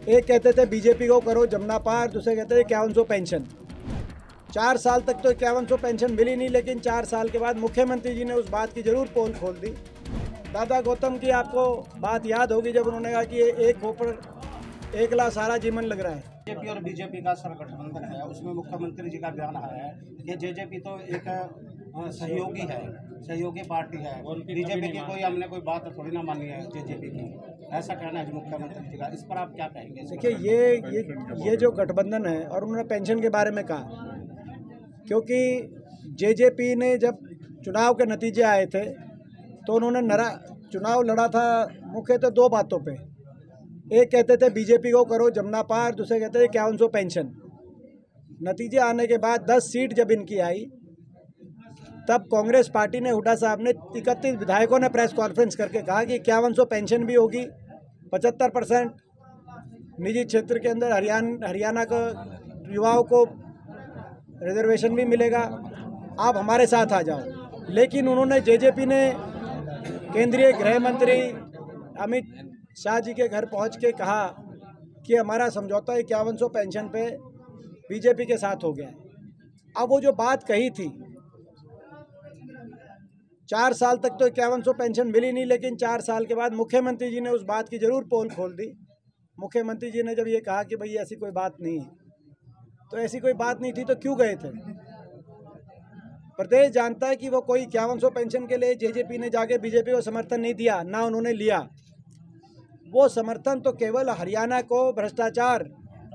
एक कहते थे बीजेपी को करो जमुना पार, दूसरे कहते थे 5100 पेंशन। 4 साल तक तो 5100 पेंशन मिली नहीं, लेकिन 4 साल के बाद मुख्यमंत्री जी ने उस बात की जरूर पोल खोल दी। दादा गौतम की आपको बात याद होगी जब उन्होंने कहा कि एक खोपड़ एकला सारा जीवन लग रहा है। जेजेपी और बीजेपी का सरगठबंधन है, उसमें मुख्यमंत्री जी का बयान आया है कि जेजेपी तो एक सहयोगी है, सहयोगी पार्टी है, बीजेपी की हमने कोई बात थोड़ी ना मानी है जेजेपी की, ऐसा कहना है मुख्यमंत्री जी का। इस पर आप क्या कहेंगे? देखिए ये जो गठबंधन है, और उन्होंने पेंशन के बारे में कहा, क्योंकि जेजेपी ने जब चुनाव के नतीजे आए थे तो उन्होंने चुनाव लड़ा था मुख्यतः 2 बातों पे। एक कहते थे बीजेपी को करो जमुना पार, दूसरे कहते थे 5100 पेंशन। नतीजे आने के बाद 10 सीट जब इनकी आई, तब कांग्रेस पार्टी ने, हुड्डा साहब ने, 31 विधायकों ने प्रेस कॉन्फ्रेंस करके कहा कि 5100 पेंशन भी होगी, 75% निजी क्षेत्र के अंदर हरियाणा के युवाओं को रिजर्वेशन भी मिलेगा, आप हमारे साथ आ जाओ। लेकिन उन्होंने, जेजेपी ने केंद्रीय गृह मंत्री अमित शाह जी के घर पहुंच के कहा कि हमारा समझौता 5100 पेंशन पे बीजेपी के साथ हो गया है। अब वो जो बात कही थी, 4 साल तक तो 5100 पेंशन मिली नहीं, लेकिन 4 साल के बाद मुख्यमंत्री जी ने उस बात की जरूर पोल खोल दी। मुख्यमंत्री जी ने जब ये कहा कि भाई ऐसी कोई बात नहीं है, तो ऐसी कोई बात नहीं थी तो क्यों गए थे? प्रदेश जानता है कि वो कोई 5100 पेंशन के लिए जेजेपी ने जाके बीजेपी को समर्थन नहीं दिया, ना उन्होंने लिया। वो समर्थन तो केवल हरियाणा को भ्रष्टाचार,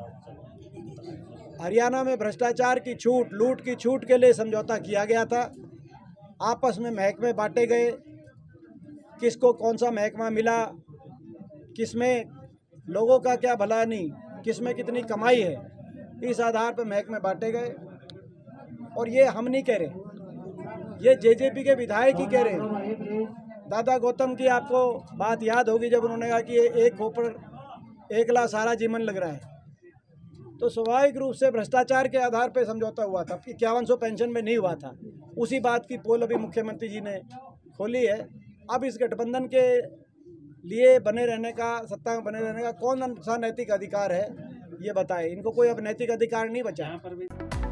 हरियाणा में भ्रष्टाचार की छूट, लूट की छूट के लिए समझौता किया गया था। आपस में महकमे बांटे गए, किसको कौन सा महकमा मिला, किसमें लोगों का क्या भला नहीं, किसमें कितनी कमाई है, इस आधार पर महकमे बांटे गए। और ये हम नहीं कह रहे, ये जेजेपी के विधायक ही कह रहे हैं। दादा गौतम की आपको बात याद होगी जब उन्होंने कहा कि एक खोपड़ एकला सारा जीवन लग रहा है, तो स्वाभाविक रूप से भ्रष्टाचार के आधार पर समझौता हुआ था कि 5100 पेंशन में नहीं हुआ था। उसी बात की पोल अभी मुख्यमंत्री जी ने खोली है। अब इस गठबंधन के लिए बने रहने का, सत्ता में बने रहने का कौन सा नैतिक अधिकार है, ये बताए। इनको कोई अब नैतिक अधिकार नहीं बचा।